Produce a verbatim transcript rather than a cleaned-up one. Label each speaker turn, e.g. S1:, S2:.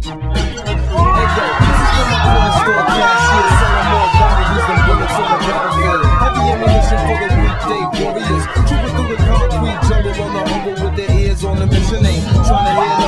S1: Heavy ammunition for the weekday warriors. Trooping through the concrete jungle on the humble with their ears on the mission. Ain't trying to hear